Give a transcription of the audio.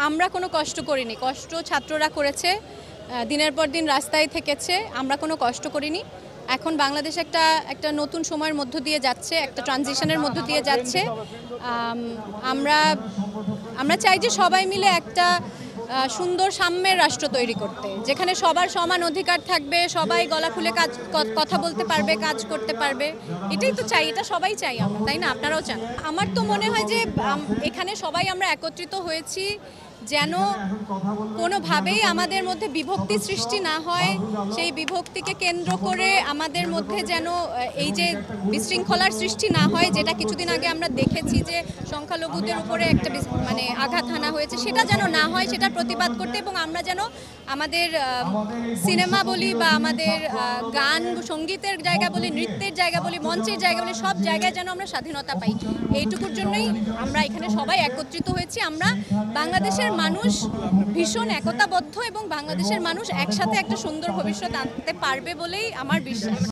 আমরা কোনো কষ্ট করিনি, কষ্ট ছাত্ররা করেছে, দিনের পর দিন রাস্তায় থেকেছে, আমরা কোনো কষ্ট করিনি। এখন বাংলাদেশ একটা নতুন সময়ের মধ্য দিয়ে যাচ্ছে, একটা ট্রানজিশনের মধ্য দিয়ে যাচ্ছে। আমরা চাই যে সবাই মিলে একটা সুন্দর সাম্যের রাষ্ট্র তৈরি করতে, যেখানে সবার সমান অধিকার থাকবে, সবাই গলা খুলে কথা বলতে পারবে, কাজ করতে পারবে। এটাই তো চাই, এটা সবাই চাই আমরা, তাই না? আপনারাও চান। আমার তো মনে হয় যে এখানে সবাই আমরা একত্রিত হয়েছি যেন কোনোভাবেই আমাদের মধ্যে বিভক্তি সৃষ্টি না হয়, সেই বিভক্তিকে কেন্দ্র করে আমাদের মধ্যে যেন এই যে বিশৃঙ্খলার সৃষ্টি না হয়, যেটা কিছুদিন আগে আমরা দেখেছি যে সংখ্যালঘুদের উপরে একটা আঘাত হানা হয়েছে, সেটা যেন না হয়, সেটা প্রতিবাদ করতে। এবং আমরা যেন আমাদের সিনেমা বলি বা আমাদের গান সঙ্গীতের জায়গা বলি, নৃত্যের জায়গা বলি, মঞ্চের জায়গা বলি, সব জায়গায় যেন আমরা স্বাধীনতা পাই, এইটুকুর জন্যই আমরা এখানে সবাই একত্রিত হয়েছি। আমরা বাংলাদেশের মানুষ ভীষণ একতাবদ্ধ এবং বাংলাদেশের মানুষ একসাথে একটা সুন্দর ভবিষ্যৎ আনতে পারবে বলেই আমার বিশ্বাস।